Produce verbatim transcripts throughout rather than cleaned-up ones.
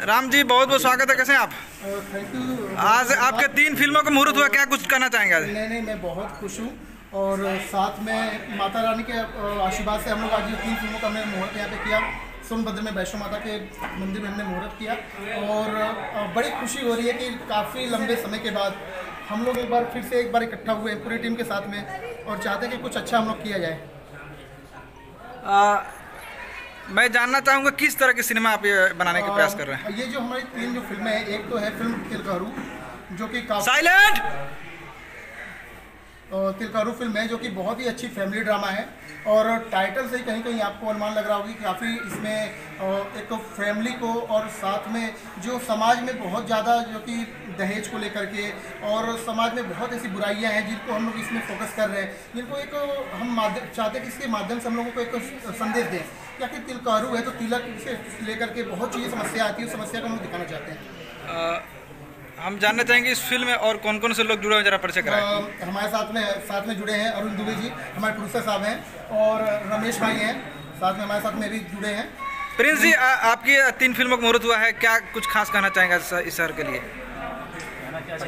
राम जी बहुत बहुत स्वागत है, कैसे हैं आप? Thank you. आज आपके तीन फिल्मों का मुहूर्त हुआ, क्या कुछ कहना चाहेंगे आज? नहीं नहीं मैं बहुत खुश हूँ और साथ में माता रानी के आशीर्वाद से हम लोग आज ये तीन फिल्मों का हमने मुहूर्त यहाँ पे किया। सोनभद्र में वैष्णो माता के मंदिर में हमने मुहूर्त किया और बड़ी खुशी हो रही है कि काफ़ी लंबे समय के बाद हम लोग एक बार फिर से एक बार इकट्ठा हुए पूरी टीम के साथ में और चाहते हैं कि कुछ अच्छा हम लोग किया जाए। आ, मैं जानना चाहूँगा किस तरह की सिनेमा आप ये बनाने के प्रयास कर रहे हैं? ये जो हमारी तीन जो फिल्में हैं, एक तो है फिल्म तिलकारू जो कि साइलेंट तिलकारू फिल्म है जो कि बहुत ही अच्छी फैमिली ड्रामा है और टाइटल से ही कहीं कहीं आपको अनुमान लग रहा होगा कि काफ़ी इसमें एक फैमिली को और साथ में जो समाज में बहुत ज़्यादा जो कि दहेज को लेकर के और समाज में बहुत ऐसी बुराइयां हैं जिनको हम लोग इसमें फोकस कर रहे हैं, जिनको एक हम माध्यम चाहते हैं कि इसके माध्यम से हम लोगों को एक संदेश दें। क्या कि तिलकारू है तो तिलक से लेकर के बहुत चीज़ें समस्या आती है, उस समस्या को हम दिखाना चाहते हैं। आ, हम जानना चाहेंगे इस फिल्म में और कौन कौन से लोग जुड़े हैं, जरा परिचय कराएं। हमारे साथ में साथ में जुड़े हैं अरुण दुबे जी, हमारे प्रोड्यूसर साहब हैं, और रमेश भाई हैं साथ में हमारे साथ में भी जुड़े हैं। प्रिंस जी, आ, आपकी तीन फिल्मों का मुहूर्त हुआ है, क्या कुछ खास कहना चाहेंगे इस शहर के लिए? क्या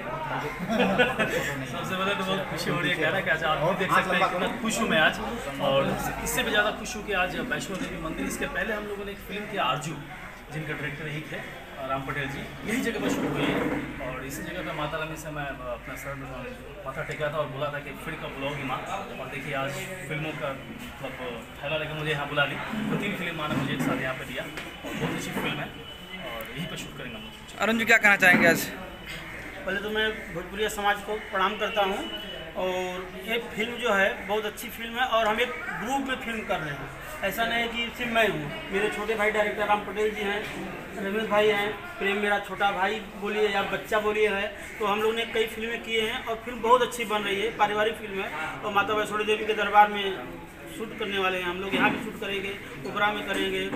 सबसे पहले तो बहुत खुशी हो रही है, कह रहा है कि आज आप देख सकते हैं कितना खुश हूँ मैं आज, और इससे भी ज़्यादा खुश हूँ कि आज वैष्णो देवी मंदिर, इसके पहले हम लोगों ने एक फिल्म की आरजू जिनका डायरेक्टर यही थे राम पटेल जी, यही जगह पर शुरू हुई है और इसी जगह पर माता रानी से मैं अपना सर माथा टेका था और बोला था कि फिर कब बुलाओगी माँ, और देखिए आज फिल्मों का मतलब थैला लेकर मुझे यहाँ बुला ली, तो तीन फिल्म माँ ने मुझे एक साथ यहाँ पर दिया और बहुत अच्छी फिल्म है और यहीं पर शूट करेंगे हम लोग। अरुण जी क्या कहना चाहेंगे आज? पहले तो मैं भोजपुरी समाज को प्रणाम करता हूँ और ये फिल्म जो है बहुत अच्छी फिल्म है और हम एक ग्रुप में फिल्म कर रहे हैं, ऐसा नहीं है कि सिर्फ मैं हूँ, मेरे छोटे भाई डायरेक्टर राम पटेल जी हैं, रमेश भाई हैं, प्रेम मेरा छोटा भाई बोलिए या बच्चा बोलिए है, तो हम लोग ने कई फिल्में किए हैं और फिल्म बहुत अच्छी बन रही है, पारिवारिक फिल्म है और माता वैष्णो देवी के दरबार में शूट करने वाले हैं हम लोग, यहाँ भी शूट करेंगे, ओबरा में करेंगे,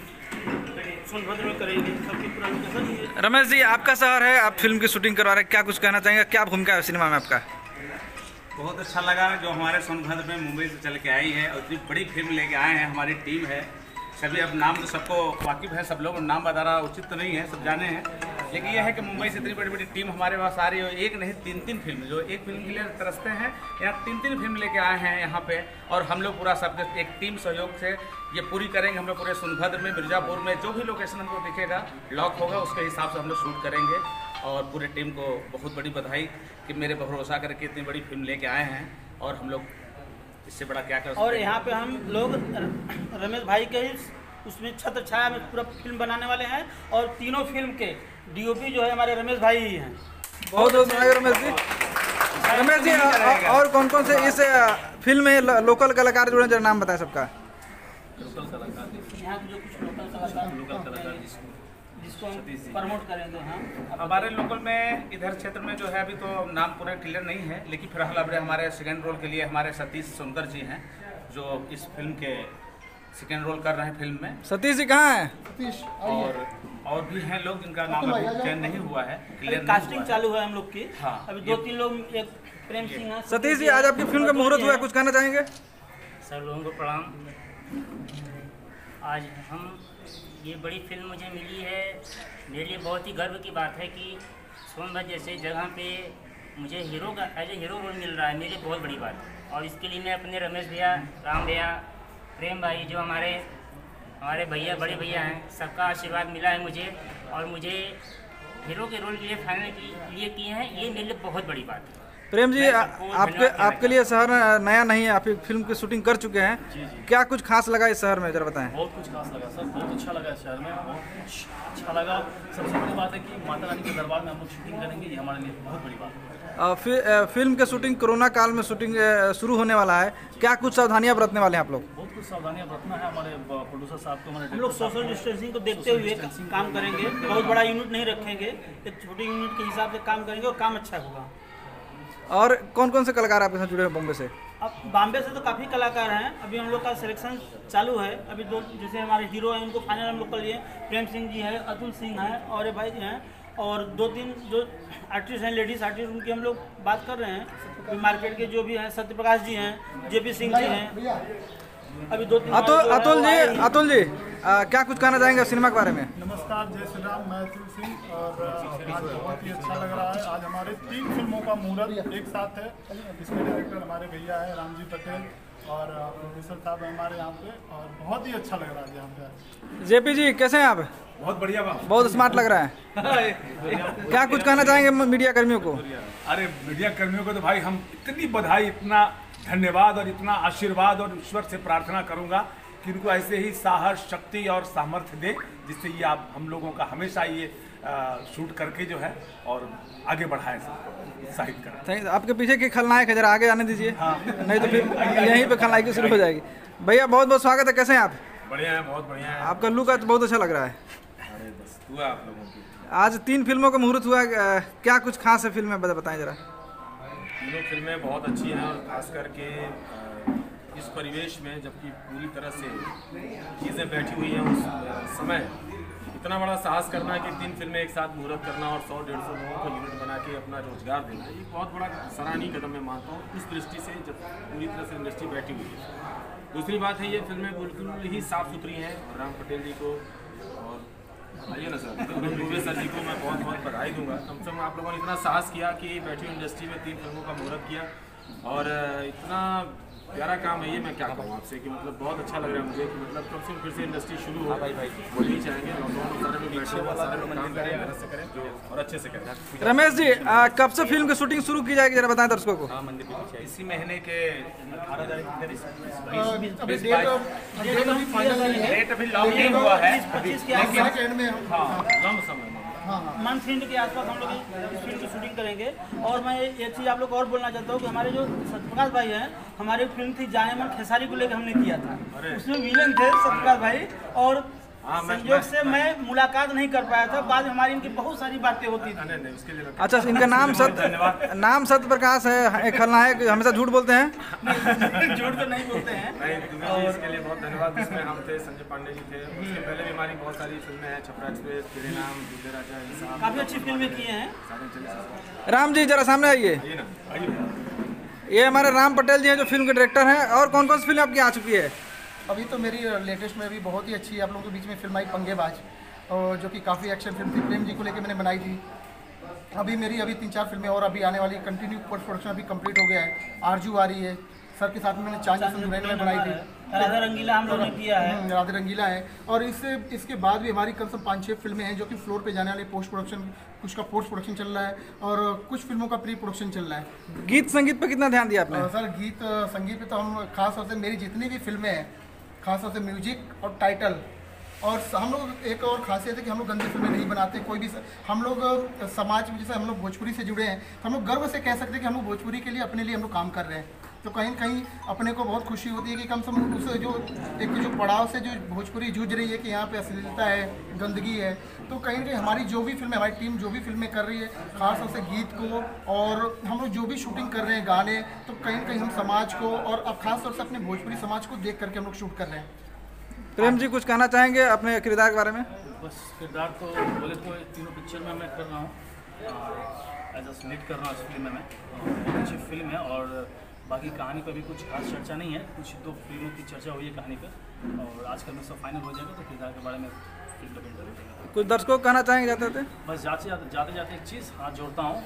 सोनभद्र में करेंगे, सबकी पुरानी। रमेश जी आपका शहर है, आप फिल्म की शूटिंग करवा रहे हैं, क्या कुछ कहना चाहेंगे, क्या भूमिका है सिनेमा में आपका? बहुत अच्छा लगा जो हमारे सोनभद्र में मुंबई से चल के आई है और इतनी बड़ी फिल्म लेके आए हैं, हमारी टीम है सभी, अब नाम तो सबको वाकिफ़ है, सब लोग नाम बताना उचित तो नहीं है, सब जाने हैं, लेकिन यह है कि मुंबई से इतनी बड़ी बड़ी टीम हमारे पास आ रही है, एक नहीं तीन तीन फिल्म, जो एक फिल्म के लिए तरसते हैं यहाँ तीन तीन फिल्म लेके आए हैं यहाँ पे, और हम लोग पूरा सब एक टीम सहयोग से ये पूरी करेंगे। हम लोग पूरे सोनभद्र में, मिर्ज़ापुर में जो भी लोकेशन हमको दिखेगा लॉक होगा, उसके हिसाब से हम लोग शूट करेंगे और पूरे टीम को बहुत बड़ी बधाई कि मेरे पर भरोसा करके इतनी बड़ी फिल्म लेके आए हैं और हम लोग इससे बड़ा क्या कर सकते हैं। और यहाँ पे हम लोग रमेश भाई के उसमें छत्र छाया में पूरा फिल्म बनाने वाले हैं और तीनों फिल्म के डीओपी जो है हमारे रमेश भाई ही हैं। बहुत बहुत धन्यवाद रमेश जी। रमेश जी और कौन कौन से इस फिल्म में लोकल कलाकार जुड़े, जरा नाम बताएं सबका। लोकल कलाकार यहाँ के जो कुछ लोकल कलाकार लोकल कलाकार जिसको हम प्रमोट करेंगे। हाँ, हमारे लोकल में इधर क्षेत्र में जो है अभी तो नाम पूरा क्लियर नहीं है, लेकिन फिलहाल अब हमारे सेकेंड रोल के लिए हमारे सतीश सोनकर जी हैं जो इस फिल्म के सेकेंड रोल कर रहे हैं फिल्म में। सतीश जी कहाँ हैं? सतीश और और भी हैं लोग जिनका नाम अभी चयन नहीं हुआ है, क्लियर कास्टिंग चालू है हम लोग की। हाँ, अभी दो तीन लोग, एक प्रेम सिंह है। सतीश जी आज आपकी फिल्म का मुहूर्त हुआ है, कुछ कहना चाहेंगे? सब लोगों को प्रणाम। आज हम ये बड़ी फिल्म मुझे मिली है, मेरे लिए बहुत ही गर्व की बात है कि सोनभद्र जैसे जगह पे मुझे हीरो का एज ए हीरो रोल मिल रहा है, मेरे लिए बहुत बड़ी बात है। और इसके लिए मैं अपने रमेश भैया, राम भैया, प्रेम भाई जो हमारे हमारे भैया बड़े भैया हैं, सबका आशीर्वाद मिला है मुझे और मुझे हीरो के रोल के लिए फाइनल के लिए किए हैं, ये मेरे लिए बहुत बड़ी बात है। प्रेम जी आपके आपके लिए शहर नया नहीं है, आप फिल्म की शूटिंग कर चुके हैं, जी जी। क्या कुछ खास लगा इस शहर में, जरा बताएं। बहुत कुछ खास लगा सर, बहुत अच्छा लगा इस शहर में, बहुत अच्छा लगा। सबसे बड़ी बात है कि माता रानी के दरबार में हम लोग शूटिंग करेंगे, ये हमारे लिए बहुत बड़ी बात है। फि, फिल्म के शूटिंग कोरोना काल में शूटिंग शुरू होने वाला है, क्या कुछ सावधानियां बरतने वाले हैं आप लोग? बहुत कुछ सावधानियां बरतना है, हमारे प्रोड्यूसर साहब को, हमारे हम लोग सोशल डिस्टेंसिंग को देखते हुए काम करेंगे, बहुत बड़ा यूनिट नहीं रखेंगे, एक छोटे यूनिट के हिसाब से काम करेंगे और काम अच्छा होगा। और कौन कौन से कलाकार आपके साथ जुड़े हैं बॉम्बे से? अब बॉम्बे से तो काफ़ी कलाकार हैं, अभी हम लोग का सिलेक्शन चालू है। अभी दो जैसे हमारे हीरो हैं उनको फाइनल हम लोग कर लिए, प्रेम सिंह जी है, अतुल सिंह है और ये भाई हैं, और दो तीन जो आर्टिस्ट हैं, लेडीज आर्टिस्ट, उनकी हम लोग बात कर रहे हैं। मार्केट के जो भी हैं, सत्यप्रकाश जी हैं, जेपी सिंह जी हैं, अभी दो तीन अतुल हमारे जो है अतुल वो आए जी ही। अतुल जी आ, क्या कुछ कहना चाहेंगे सिनेमा के बारे में? नमस्कार, जय श्री राम। मैं अतुल सिंह और आज बहुत ही अच्छा लग रहा है। आज हमारे तीन फिल्मों का मुहूर्त एक साथ है। इसमें डायरेक्टर हमारे भैया है रामजी पटेल और प्रोड्यूसर साहब है हमारे यहाँ पे, और बहुत ही अच्छा लग रहा है यहाँ पे। जेपी जी कैसे हैं आप? बहुत बढ़िया बा बहुत स्मार्ट लग रहा है। क्या कुछ कहना चाहेंगे मीडिया कर्मियों को? अरे मीडिया कर्मियों को तो भाई हम इतनी बधाई, इतना धन्यवाद और इतना आशीर्वाद और ईश्वर से प्रार्थना करूंगा कि उनको ऐसे ही साहस, शक्ति और सामर्थ्य दे, जिससे ये आप हम लोगों का हमेशा ये आ, शूट करके जो है और आगे बढ़ाएं, उत्साहित करें। Thank you. आपके पीछे की खलनायक है, जरा आगे आने दीजिए। नहीं तो फिर यहीं पे खलनायकी शुरू हो जाएगी। भैया बहुत बहुत स्वागत है, कैसे हैं आप? बढ़िया है, बहुत बढ़िया है। आपका लुक आज बहुत अच्छा लग रहा है। अरे बस हुआ आप लोगों की। आज तीन फिल्मों का मुहूर्त हुआ, आ, क्या कुछ खास है फिल्म में बताएं जरा। तीनों फिल्में बहुत अच्छी हैं और खास करके इस परिवेश में जबकि पूरी तरह से चीज़ें बैठी हुई हैं उस समय इतना बड़ा साहस करना कि तीन फिल्में एक साथ मुहूर्त करना और सौ डेढ़ सौ लोगों को यूनिट बना के अपना रोजगार देना, ये बहुत बड़ा सराहनीय कदम मैं मानता हूँ इस दृष्टि से जब पूरी तरह से इंडस्ट्री बैठी हुई है। दूसरी बात है, ये फिल्में बिल्कुल ही साफ़ सुथरी हैं और राम पटेल जी को और आइए ना सर दुबे सर जी को मैं बहुत बहुत बधाई दूंगा। कम से कम आप लोगों ने इतना साहस किया कि बैठी हुई इंडस्ट्री में तीन फिल्मों का मुहूर्त किया और इतना प्यारा काम है ये। मैं क्या कहूँ आपसे कि मतलब बहुत अच्छा लग रहा है मुझे कि मतलब कम से कम फिर से इंडस्ट्री शुरू हो। भाई भाई वही चाहेंगे लॉकडाउन में सारे लोग बैठे हुए सारे लोग काम करें, मेहनत से करें जो और अच्छे से करें। रमेश जी आ, कब से फिल्म की शूटिंग शुरू की जाएगी, जरा बताएं दर्शकों को। इसी महीने के अठारह तारीख अभी डेट डेट अभी फाइनल नहीं है, डेट अभी लॉक नहीं हुआ है, पच्चीस के आसपास एंड में हम हाँ लंब समय में। मंथ एंड के आसपास हम लोग इस फिल्म की शूटिंग करेंगे। और मैं एक चीज़ आप लोग को और बोलना चाहता हूँ कि हमारे जो सत्यप्रकाश भाई हैं, हमारी फिल्म थी जाने मन खेसारी को लेकर हमने किया था, उसमें विलेन थे सत्यप्रकाश भाई और संयोग से मैं मुलाकात नहीं कर पाया था। बाद में हमारी इनकी बहुत सारी बातें होती थी। नहीं नहीं उसके लिए अच्छा, इनका नाम सत्य नाम सत्य प्रकाश है, खलनायक हमेशा झूठ बोलते हैं। झूठ तो नहीं बोलते हैं। नहीं दुबे जी इसके लिए बहुत धन्यवाद। इसमें हम थे, संजय पांडे जी थे, उसके पहले भी हमारी बहुत सारी फिल्में हैं, छपरा एक्सप्रेस, तेरे नाम, दूल्हे राजा, इंसाफ, काफ़ी अच्छी फिल्में किए हैं। सारे चले राम जी जरा सामने आइए। आइए ना आइए। ये हमारे राम पटेल जी हैं जो फिल्म के डायरेक्टर हैं। और कौन कौन सी फिल्म आपकी आ चुकी है? अभी तो मेरी लेटेस्ट में अभी बहुत ही अच्छी आप लोगों के बीच में फिल्म आई पंगेबाज, और जो कि काफ़ी एक्शन फिल्म थी, प्रेम जी को लेकर मैंने बनाई थी। अभी मेरी अभी तीन चार फिल्में और अभी आने वाली, कंटिन्यू पोस्ट प्रोडक्शन अभी कंप्लीट हो गया है। आरजू आ रही है, सर के साथ में मैंने चांद जैसे दुल्हन में बनाई थी, राधा रंगीला हम लोगों ने किया है। हम्म, राधे रंगीला है। और इससे इसके बाद भी हमारी कम से कम पाँच छः फिल्में हैं जो कि फ्लोर पे जाने वाली, पोस्ट प्रोडक्शन, कुछ का पोस्ट प्रोडक्शन चल रहा है और कुछ फिल्मों का प्री प्रोडक्शन चल रहा है। गीत संगीत पे कितना ध्यान दिया आपने? और सर गीत संगीत पे तो हम खास तौर से मेरी जितनी भी फिल्में हैं, खास तौर से म्यूजिक और टाइटल, और हम लोग एक और खासियत है कि हम लोग गंदी फिल्में नहीं बनाते। कोई भी हम लोग समाज में, जैसे हम लोग भोजपुरी से जुड़े हैं तो हम लोग गर्व से कह सकते हैं कि हम लोग भोजपुरी के लिए अपने लिए हम लोग काम कर रहे हैं। तो कहीं कहीं अपने को बहुत खुशी होती है कि कम से कम उस जो एक जो पड़ाव से जो भोजपुरी जूझ रही है कि यहाँ पे अश्लीलता है, गंदगी है, तो कहीं ना कहीं हमारी जो भी फिल्में, हमारी टीम जो भी फिल्में कर रही है, खास तौर से गीत को, और हम लोग जो भी शूटिंग कर रहे हैं गाने, तो कहीं ना कहीं हम समाज को और अब खास तौर से अपने भोजपुरी समाज को देख करके हम लोग शूट कर रहे हैं। प्रेम जी कुछ कहना चाहेंगे अपने किरदार के बारे में? बस किरदार तो बोले तो तीनों पिक्चर में मैं कर रहा हूँ, एज अ लीड कर रहा हूँ इस फिल्म में मैं। बहुत अच्छी फिल्म है और बाकी कहानी पर भी कुछ खास चर्चा नहीं है, कुछ दो फिल्मों की चर्चा हुई है कहानी पर, और आजकल में सब फाइनल हो जाएगा तो किरदार के बारे में फिल्म डिपेंड करेगा। कुछ दर्शकों को कहना चाहेंगे जाते थे? बस जाते जाते जाते जाते एक चीज़ हाथ जोड़ता हूँ